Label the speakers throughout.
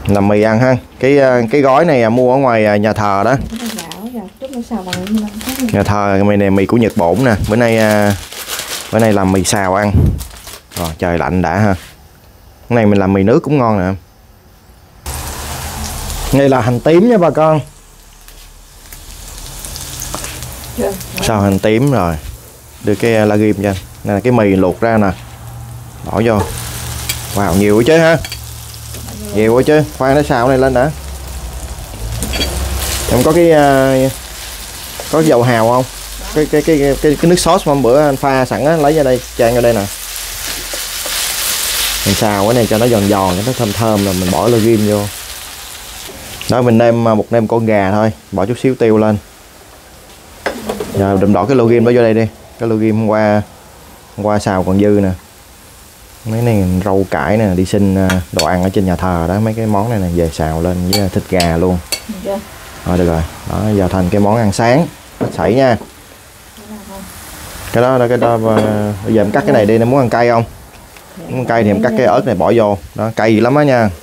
Speaker 1: Làm mì ăn ha. Cái gói này mua ở ngoài nhà thờ đó. Nhà thờ mì này mì của Nhật Bổn nè. Bữa nay làm mì xào ăn. Rồi trời lạnh đã ha. Cái này mình làm mì nước cũng ngon nè. Đây là hành tím nha bà con. Sao hành tím rồi. Đưa cái la ghim cho anh. Đây là cái mì luộc ra nè. Bỏ vô. Wow, nhiều quá chứ ha. Nhiều quá chứ. Khoan nó xào này lên đã. Em có có dầu hào không? Cái nước sốt mà hôm bữa anh pha sẵn á, lấy ra đây, chan ra đây nè. Mình xào cái này cho nó giòn giòn, cho nó thơm thơm rồi mình bỏ la ghim vô. Đó, mình nêm một nêm con gà thôi, bỏ chút xíu tiêu lên. Giờ đùm đỏ cái lô ghim đó vô đây đi. Cái lô ghim hôm qua xào còn dư nè. Mấy này rau cải nè, đi xin đồ ăn ở trên nhà thờ đó, mấy cái món này nè về xào lên với thịt gà luôn. Rồi được rồi. Đó, giờ thành cái món ăn sáng. Sảy nha. Cái đó bây giờ em cắt cái này đi, em muốn ăn cay không? Muốn ăn cay thì em cắt cái ớt này bỏ vô. Đó, cay lắm á nha.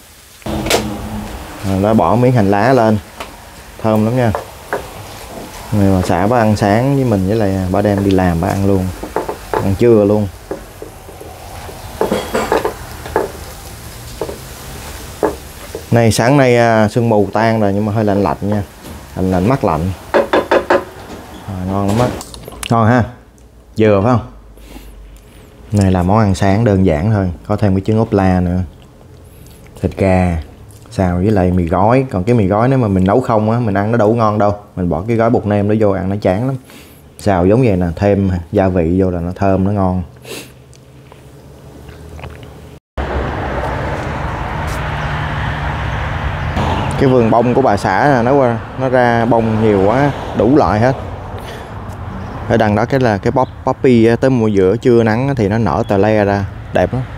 Speaker 1: Đó, bỏ miếng hành lá lên. Thơm lắm nha. Người mà xã bà ăn sáng với mình, với lại bà đem đi làm bà ăn luôn. Ăn trưa luôn. Này sáng nay sương mù tan rồi nhưng mà hơi lạnh lạnh nha. Lạnh mắt lạnh. Ngon lắm á. Ngon ha. Dừa phải không? Này là món ăn sáng đơn giản thôi. Có thêm cái trứng ốp la nữa. Thịt gà xào với lại mì gói. Còn cái mì gói nếu mà mình nấu không á, mình ăn nó đâu ngon đâu. Mình bỏ cái gói bột nêm đó vô ăn nó chán lắm. Xào giống vậy nè, thêm gia vị vô là nó thơm, nó ngon. Cái vườn bông của bà xã nó ra bông nhiều quá, đủ loại hết. Ở đằng đó là cái poppy tới mùa giữa trưa nắng thì nó nở tà le ra, đẹp lắm.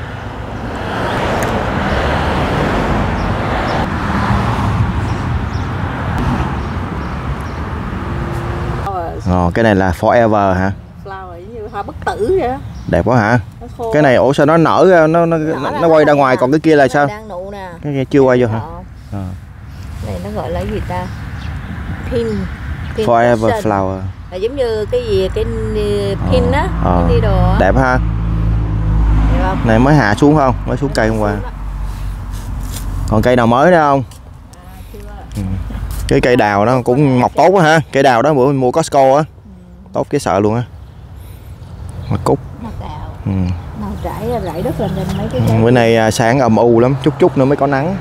Speaker 1: Cái này là forever hả?
Speaker 2: Flower như hoa bất tử vậy đó.
Speaker 1: Đẹp quá hả? Cái này ủa sao nó nở nó quay ra ngoài, còn cái kia là sao?
Speaker 2: Đang nụ nè.
Speaker 1: Cái kia chưa quay vô hả?
Speaker 2: Này nó gọi là gì ta? Pin
Speaker 1: Forever flower.
Speaker 2: Là giống như cái gì cái pin á, cái đồ á.
Speaker 1: Đẹp ha.
Speaker 2: Đẹp không?
Speaker 1: Này mới hạ xuống không? Mới xuống cây hôm qua. Còn cây nào mới nữa không? Cái cây đào nó cũng mọc tốt quá ha. Cây đào đó bữa mình mua Costco á. Tốt cái sợ luôn á. Mặt cúc.
Speaker 2: Màu rải đất lên mấy cái cây.
Speaker 1: Bữa nay sáng âm u lắm, chút nữa mới có nắng.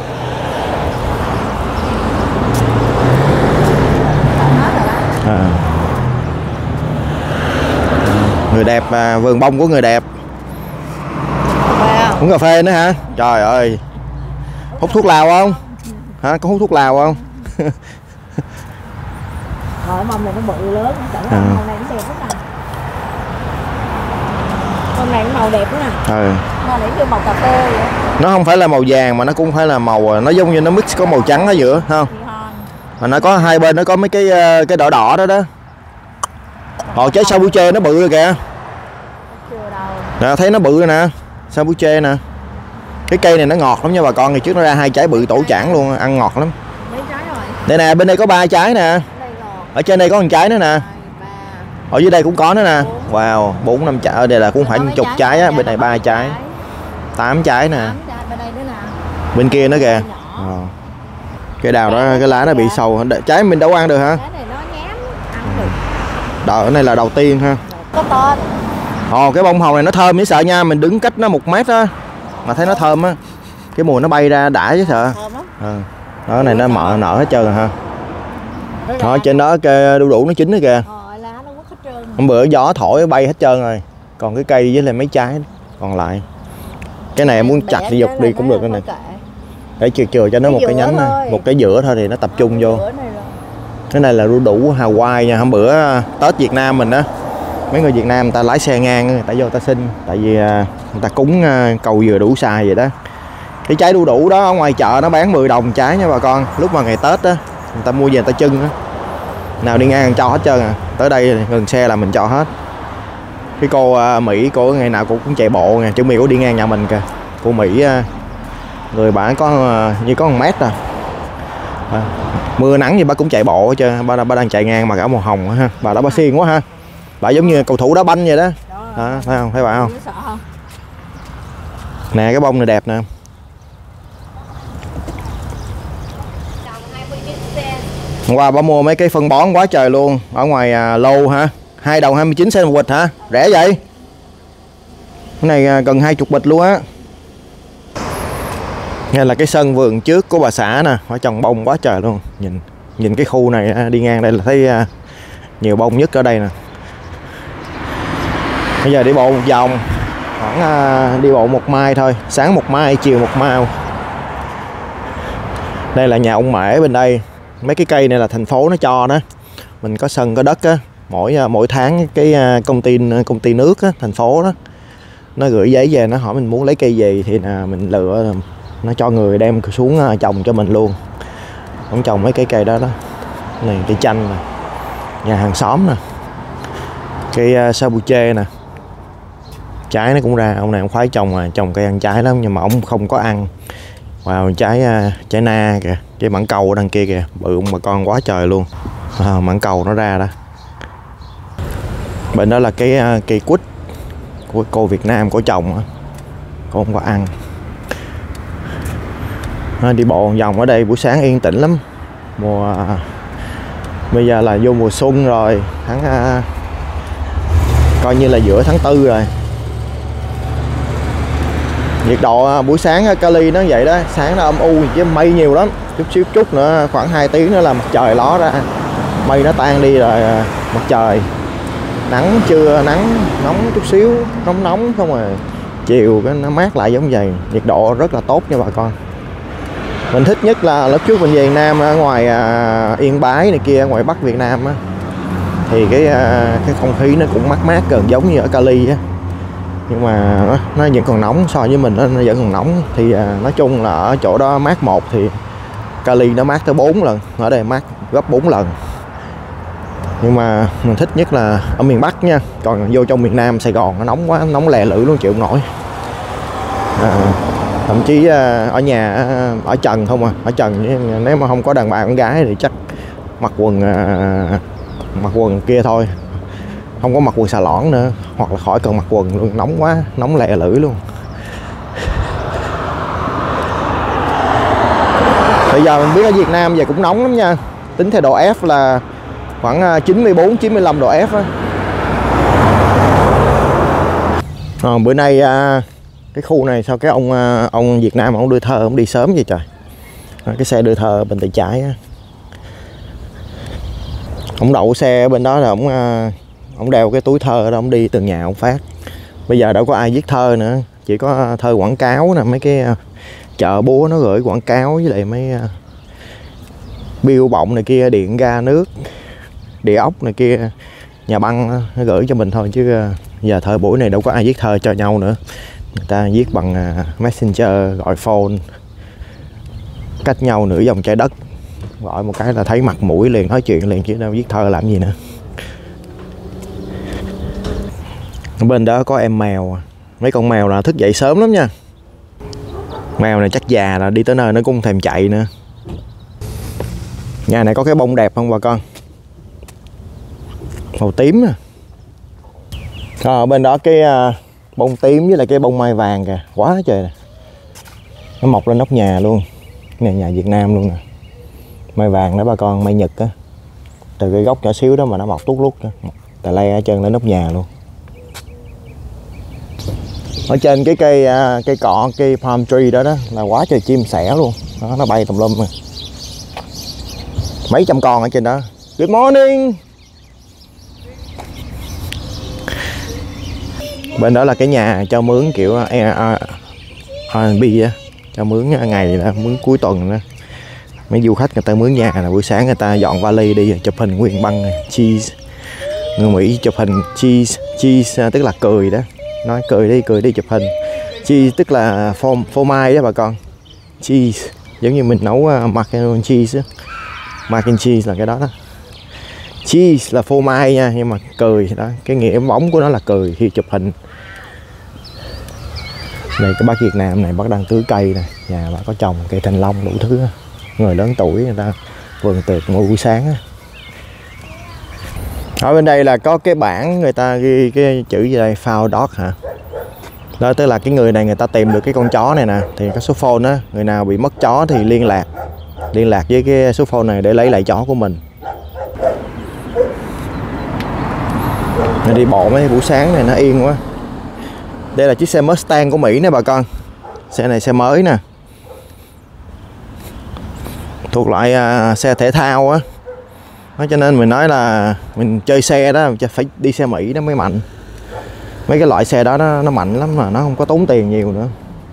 Speaker 1: Người đẹp, vườn bông của người đẹp. Uống cà phê nữa hả? Trời ơi. Hút thuốc lào không? Hả? Có hút thuốc lào không?
Speaker 2: Mông này nó bự lớn, màu này nó đẹp lắm nè. Mông này màu đẹp lắm nè. Màu này như màu cà phê vậy.
Speaker 1: Nó không phải là màu vàng mà nó cũng phải là màu, nó giống như nó mix có màu trắng ở giữa, không? Mà nó có hai bên nó có mấy cái đỏ đỏ đó đó. Trái Sambuche nó bự rồi kìa. Nè, thấy nó bự rồi nè. Sambuche nè. Cái cây này nó ngọt lắm nha bà con. Ngày trước nó ra 2 trái bự tổ chảng luôn, ăn ngọt lắm.
Speaker 2: Mấy trái rồi?
Speaker 1: Đây nè, bên đây có 3 trái nè. Ở trên đây có 1 trái nữa nè. Ở dưới đây cũng có nữa nè. Wow, 4-5 trái. Ở đây là cũng phải 10 trái á, bên này 3 trái. 8 trái nè. Bên kia nữa kìa. Cái đào đó, cái lá nó bị sâu. Trái mình đâu ăn được hả?
Speaker 2: Trái này nó nhám, ăn được.
Speaker 1: Cái này là đầu tiên ha.
Speaker 2: Có tên.
Speaker 1: Cái bông hồng này nó thơm dễ sợ nha, mình đứng cách nó 1 mét á mà thấy nó thơm á. Cái mùi nó bay ra đã chứ sợ.
Speaker 2: Thơm lắm.
Speaker 1: Đó này nó nở hết trơn rồi ha. Trên đó cái đu đủ nó chín nữa kìa.
Speaker 2: Lá nó quất hết trơn.
Speaker 1: Hôm bữa gió thổi bay hết trơn rồi. Còn cái cây với lại mấy trái còn lại. Cái này em muốn chặt thì dục đi cũng được cái này. Để chừa cho nó một cái nhánh này, một cái giữa thôi thì nó tập trung vô. Cái này là đu đủ Hawaii nha. Hôm bữa Tết Việt Nam mình á, mấy người Việt Nam người ta lái xe ngang người ta vô người ta xin, tại vì người ta cúng cầu dừa đủ xài vậy đó. Cái trái đu đủ đó ở ngoài chợ nó bán 10 đồng trái nha bà con. Lúc mà ngày Tết á người ta mua về người ta trưng á, nào đi ngang cho hết trơn à. Tới đây ngừng xe là mình cho hết. Cái cô Mỹ, cô ngày nào cô cũng chạy bộ nè, chuẩn bị cô đi ngang nhà mình kìa. Cô Mỹ Người bả có như có 1 mét rồi. Mưa nắng gì bà cũng chạy bộ chứ. Bà đang chạy ngang mà áo màu hồng ha. Bà đó bà xiên quá ha. Bà giống như cầu thủ đá banh vậy đó. Đó, thấy không? Thấy bà không? Nè cái bông này đẹp nè. Hôm qua bà mua mấy cái phân bón quá trời luôn. Ở ngoài lô hả? 2 đồng 29 cent một bịch hả? Rẻ vậy? Cái này gần 20 bịch luôn á. Nghe là cái sân vườn trước của bà xã nè. Họ trồng bông quá trời luôn. Nhìn cái khu này đi ngang đây là thấy nhiều bông nhất ở đây nè. Bây giờ đi bộ một vòng. Khoảng đi bộ 1 mai thôi. Sáng 1 mai, chiều 1 mai. Đây là nhà ông Mễ bên đây. Mấy cái cây này là thành phố nó cho đó. Mình có sân có đất á. Mỗi tháng cái công ty nước á, thành phố đó nó gửi giấy về, nó hỏi mình muốn lấy cây gì thì mình lựa, nó cho người đem xuống trồng cho mình luôn. Ông trồng mấy cái cây đó đó. Này cây chanh nè, nhà hàng xóm nè, cây sabuche nè, trái nó cũng ra. Ông này ông khoái trồng cây ăn trái lắm nhưng mà ông không có ăn. Wow, trái na kìa, trái mãng cầu ở đằng kia kìa, bự mà con quá trời luôn. Mãng cầu nó ra đó. Bên đó là cái cây quýt của cô Việt Nam của chồng, cô không có ăn. Đi bộ vòng ở đây buổi sáng yên tĩnh lắm. Bây giờ là vô mùa xuân rồi, coi như là giữa tháng 4 rồi. Nhiệt độ buổi sáng ở Cali nó vậy đó, sáng nó âm u chứ mây nhiều lắm. Chút nữa khoảng 2 tiếng nữa là mặt trời ló ra, mây nó tan đi rồi mặt trời. Nắng trưa nắng nóng chút xíu, nóng không rồi chiều cái nó mát lại giống vậy. Nhiệt độ rất là tốt nha bà con. Mình thích nhất là lúc trước mình về Việt Nam ở ngoài Yên Bái này kia, ngoài Bắc Việt Nam á, thì cái không khí nó cũng mát gần giống như ở Cali á, nhưng mà nó vẫn còn nóng. So với mình nó vẫn còn nóng. Thì nói chung là ở chỗ đó mát 1 thì Cali nó mát tới 4 lần, ở đây mát gấp 4 lần. Nhưng mà mình thích nhất là ở miền Bắc nha. Còn vô trong miền Nam Sài Gòn nó nóng quá, nóng lè lưỡi luôn, chịu không nổi. Thậm chí ở nhà ở trần không à, ở trần nếu mà không có đàn bà con gái thì chắc mặc quần kia thôi, không có mặc quần xà lõn nữa, hoặc là khỏi cần mặc quần luôn, nóng quá, nóng lè lưỡi luôn. Bây giờ mình biết ở Việt Nam giờ cũng nóng lắm nha. Tính theo độ F là khoảng 94-95 độ F á. Bữa nay cái khu này sao cái ông Việt Nam ông đưa thơ ông đi sớm vậy trời. Cái xe đưa thơ bên tay trái á. Ông đậu xe bên đó là ông đeo cái túi thơ đó, ông đi từng nhà ông phát. Bây giờ đâu có ai viết thơ nữa, chỉ có thơ quảng cáo nè, mấy cái chợ búa nó gửi quảng cáo với lại mấy bill bọng này kia, điện ga nước, địa ốc này kia, nhà băng nó gửi cho mình thôi, chứ giờ thời buổi này đâu có ai viết thơ cho nhau nữa. Người ta viết bằng Messenger, gọi phone, cách nhau nửa vòng trái đất, gọi một cái là thấy mặt mũi liền, nói chuyện liền, chứ đâu viết thơ làm gì nữa. Bên đó có em mèo, mấy con mèo là thức dậy sớm lắm nha. Mèo này chắc già là đi tới nơi nó cũng thèm chạy nữa. Nhà này có cái bông đẹp không bà con? Màu tím à. Ở bên đó cái bông tím với lại cái bông mai vàng kìa, quá trời nè. Nó mọc lên nóc nhà luôn. Này nhà Việt Nam luôn nè. Mai vàng đó bà con, mai Nhật á. Từ cái gốc nhỏ xíu đó mà nó mọc tút lút, tà le ở chân lên nóc nhà luôn. Ở trên cái cây cọ, cây palm tree đó là quá trời chim sẻ luôn. Đó, nó bay tùm lum rồi. Mấy trăm con ở trên đó. Good morning. Bên đó là cái nhà cho mướn kiểu R&B á, cho mướn ngày là mướn cuối tuần đó. Mấy du khách người ta mướn nhà là buổi sáng người ta dọn vali đi chụp hình nguyên băng cheese. Người Mỹ chụp hình cheese tức là cười đó. Nói cười đi chụp hình. Cheese tức là phô mai đó bà con. Cheese giống như mình nấu macaroni cheese á. Mac and cheese là cái đó đó. Cheese là phô mai nha, nhưng mà cười đó, cái nghĩa bóng của nó là cười khi chụp hình. Đây cái bác Việt Nam này bác đang tưới cây nè, nhà bác có trồng cây thanh long đủ thứ, người lớn tuổi người ta vườn tược mỗi buổi sáng á. Ở bên đây là có cái bảng người ta ghi cái chữ gì đây, found dog hả? Đó tức là cái người này người ta tìm được cái con chó này nè, thì có số phone á, người nào bị mất chó thì liên lạc với cái số phone này để lấy lại chó của mình. Mình đi bộ mấy buổi sáng này nó yên quá. Đây là chiếc xe Mustang của Mỹ nè bà con. Xe này xe mới nè, thuộc loại xe thể thao á. Cho nên mình nói là mình chơi xe đó phải đi xe Mỹ nó mới mạnh. Mấy cái loại xe đó nó mạnh lắm mà nó không có tốn tiền nhiều nữa.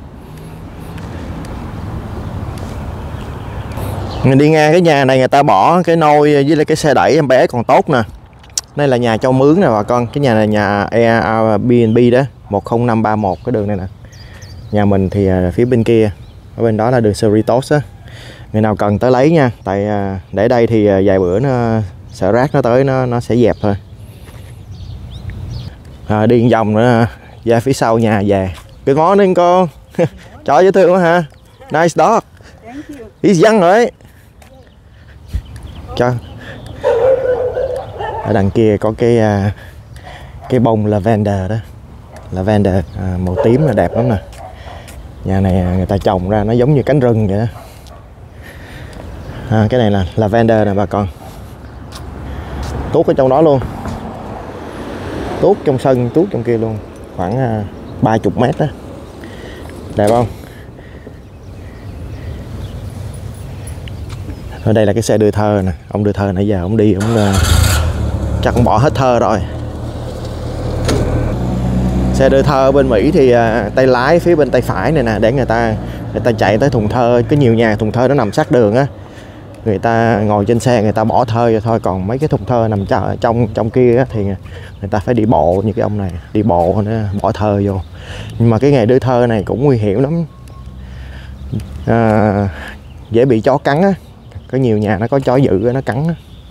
Speaker 1: Mình đi ngang cái nhà này người ta bỏ cái nôi với lại cái xe đẩy em bé còn tốt nè. Đây là nhà cho mướn nè bà con. Cái nhà này nhà Airbnb đó, 10531 cái đường này nè. Nhà mình thì phía bên kia, ở bên đó là đường Cerritos á. Người nào cần tới lấy nha, tại để đây thì vài bữa nó sợ rác nó tới nó sẽ dẹp thôi. Đi vòng nữa ra phía sau nhà về. Good morning con. Chó dễ thương quá ha. Nice dog. He's young rồi. Cho. Ở đằng kia có cái bông lavender đó. Lavender màu tím là đẹp lắm nè. Nhà này người ta trồng ra nó giống như cánh rừng vậy đó. Cái này là lavender nè bà con. Tuốt ở trong đó luôn. Tuốt trong sân, tuốt trong kia luôn. Khoảng 30 mét đó. Đẹp không? Ở đây là cái xe đưa thơ nè. Ông đưa thơ nãy giờ ông đi ông chắc ông bỏ hết thơ rồi. Xe đưa thơ bên Mỹ thì tay lái phía bên tay phải này nè, để người ta chạy tới thùng thơ. Có nhiều nhà thùng thơ nó nằm sát đường á, người ta ngồi trên xe người ta bỏ thơ vậy thôi, còn mấy cái thùng thơ nằm trong kia á, thì người ta phải đi bộ như cái ông này, đi bộ nữa bỏ thơ vô. Nhưng mà cái nghề đưa thơ này cũng nguy hiểm lắm, dễ bị chó cắn á. Có nhiều nhà nó có chó dữ nó cắn á.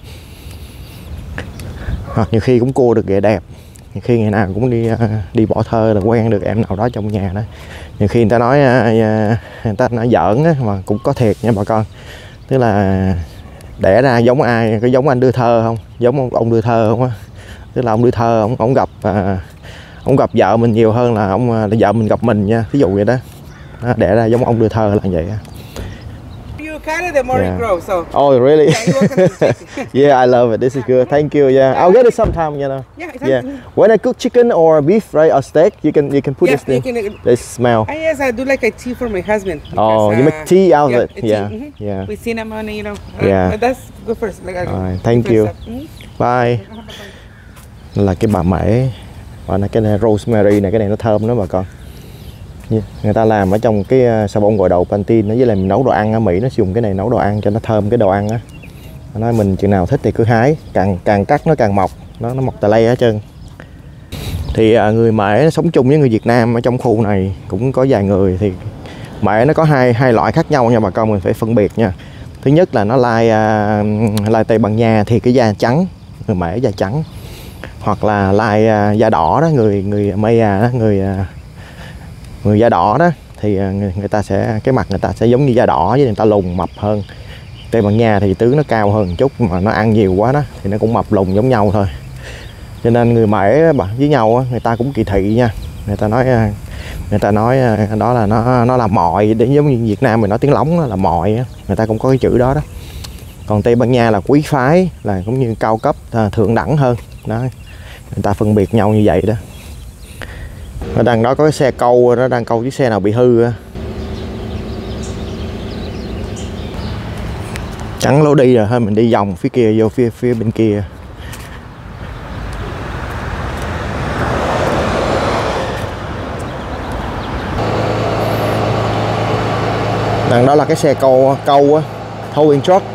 Speaker 1: Hoặc nhiều khi cũng cua được ghẹ đẹp, nhiều khi ngày nào cũng đi bỏ thơ là quen được em nào đó trong nhà đó. Nhiều khi người ta nói giỡn á, mà cũng có thiệt nha bà con. Tức là đẻ ra giống ai, có giống anh đưa thơ không, giống ông đưa thơ không á. Tức là ông đưa thơ ông gặp vợ mình nhiều hơn là vợ mình gặp mình nha, ví dụ vậy đó. Đẻ ra giống ông đưa thơ là vậy á.
Speaker 3: The more it grows, so.
Speaker 1: Oh, really?
Speaker 3: Yeah, you're welcome to take it.
Speaker 1: Yeah, I love it. This is good. Thank you. Yeah, I'll get it sometime. You know.
Speaker 3: Yeah, exactly.
Speaker 1: Yeah. When I cook chicken or beef, right, or steak, you can put
Speaker 3: Yeah,
Speaker 1: this thing.
Speaker 3: you can.
Speaker 1: They smell.
Speaker 3: Yes, I do like a tea for my husband.
Speaker 1: Oh,
Speaker 3: because,
Speaker 1: you make tea out of it.
Speaker 3: tea,
Speaker 1: Yeah, yeah.
Speaker 3: With cinnamon, you know.
Speaker 1: Yeah.
Speaker 3: But that's good first. Like,
Speaker 1: Alright, thank you. Bye. Là cái bà mễ, và cái này rosemary này, cái này nó thơm nữa bà con. Người ta làm ở trong cái xà bông gội đầu Pantene nó, với lại mình nấu đồ ăn ở Mỹ nó dùng cái này nấu đồ ăn cho nó thơm cái đồ ăn á. Nói mình chừng nào thích thì cứ hái, càng cắt nó càng mọc, nó mọc tà lây hết trơn. Thì người Mễ sống chung với người Việt Nam ở trong khu này cũng có vài người. Thì Mễ nó có hai loại khác nhau nha bà con, mình phải phân biệt nha. Thứ nhất là nó lai Tây Ban Nha thì cái da trắng, người Mễ da trắng. Hoặc là lai da đỏ đó, người Maya đó, người da đỏ đó thì người ta sẽ, cái mặt người ta sẽ giống như da đỏ, với người ta lùn mập hơn. Tây Ban Nha thì tướng nó cao hơn một chút, mà nó ăn nhiều quá đó thì nó cũng mập lùn giống nhau thôi. Cho nên người Mễ với nhau á, người ta cũng kỳ thị nha. Người ta nói đó là nó là mọi, để giống như Việt Nam mình nói tiếng lóng là mọi á, người ta cũng có cái chữ đó đó. Còn Tây Ban Nha là quý phái, là cũng như cao cấp, thượng đẳng hơn đó. Người ta phân biệt nhau như vậy đó. Ở đằng đó có cái xe câu, nó đang câu chiếc xe nào bị hư á. Chẳng lối đi rồi, thôi mình đi vòng phía kia, vô phía bên kia. Đằng đó là cái xe câu á, towing truck.